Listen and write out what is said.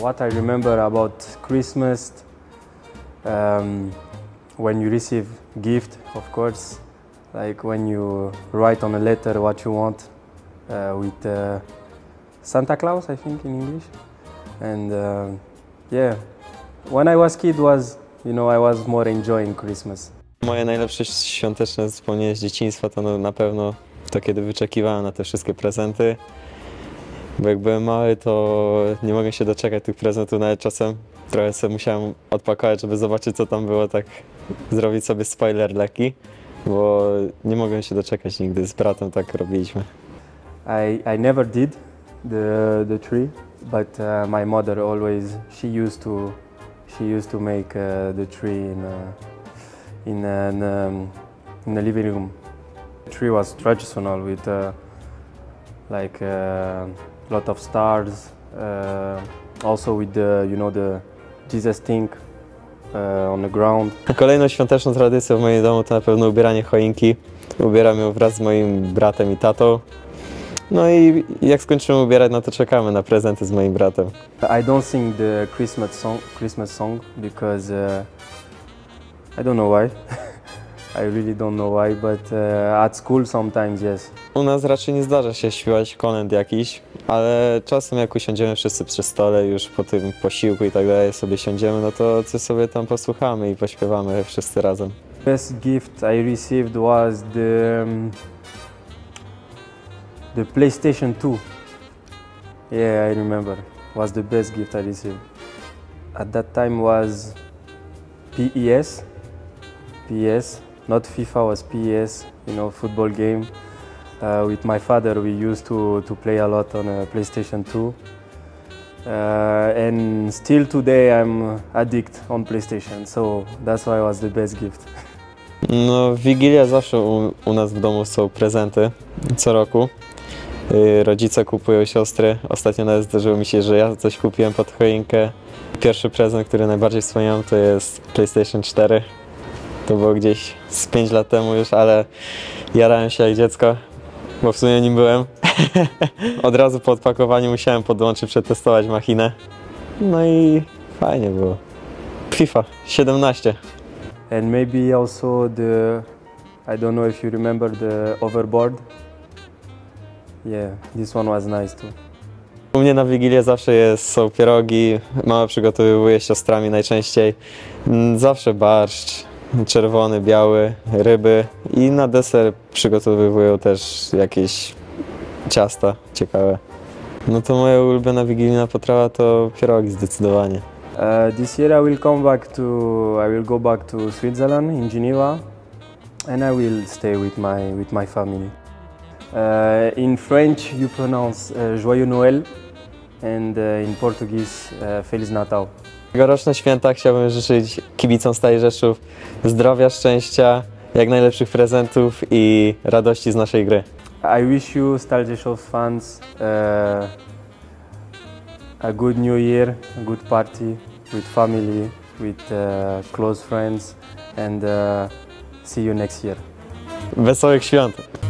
What I remember about Christmas, when you receive gift, of course, like when you write on a letter what you want with Santa Claus, I think in English, and yeah, when I was kid, I was more enjoying Christmas. Moje najlepsze świąteczne wspomnienie z dzieciństwa to na pewno to, kiedy wyczekiwałem na te wszystkie prezenty. Bo jak byłem mały, to nie mogłem się doczekać tych prezentów, nawet czasem trochę sobie musiałem odpakować, żeby zobaczyć, co tam było, tak zrobić sobie spoiler lekki, bo nie mogłem się doczekać nigdy, z bratem tak robiliśmy. I never did the tree, but my mother always, she used to make the tree in the living room. The tree was traditional with lot of stars, also with the Jesus thing on the ground. Kolejną świąteczną tradycją w moim domu to na pewno ubieranie choinki. Ubieram ją wraz z moim bratem i tatą. No i jak skończymy ubierać, no to czekamy na prezenty z moim bratem. I don't sing the Christmas song because I don't know why. I really don't know why, but at school sometimes yes. U nas raczej nie zdarza się śpiewać kolęd jakiś, ale czasem jak usiądziemy wszyscy przy stole, już po tym posiłku i tak dalej sobie siądziemy, no to coś sobie tam posłuchamy i pośpiewamy wszyscy razem. Best gift I received was the PlayStation 2. Yeah, I remember. Was the best gift I received. At that time was PES, not FIFA, was PES, football game. With my father, we used to play a lot on a PlayStation 2. And still today I'm addict on PlayStation, so that's why it was the best gift. No, w Wigilię zawsze u nas w domu są prezenty, co roku. Rodzice kupują siostry. Ostatnio nawet zdarzyło mi się, że ja coś kupiłem pod choinkę. Pierwszy prezent, który najbardziej wspominam, to jest PlayStation 4. To było gdzieś z 5 lat temu już, ale jarałem się jak dziecko, bo w sumie nim byłem. Od razu po odpakowaniu musiałem podłączyć, przetestować machinę. No i fajnie było. FIFA 17. And maybe also I don't know if you remember the overboard. Yeah, this one was nice too. U mnie na Wigilię zawsze są pierogi, mama przygotowuje siostrami najczęściej. Zawsze barszcz, czerwony, biały, ryby i na deser przygotowują też jakieś ciasta ciekawe. No to moja ulubiona wigilijna potrawa to pierogi zdecydowanie. This year I will go back to Switzerland in Geneva, and I will stay with my family. In French you pronounce Joyeux Noël, and in Portuguese Feliz Natal. Tegoroczne święta chciałbym życzyć kibicom Stali Rzeszów zdrowia, szczęścia, jak najlepszych prezentów i radości z naszej gry. I wish you Stali Rzeszów fans a good new year, a good party with family, with close friends, and see you next year. Wesołych świąt!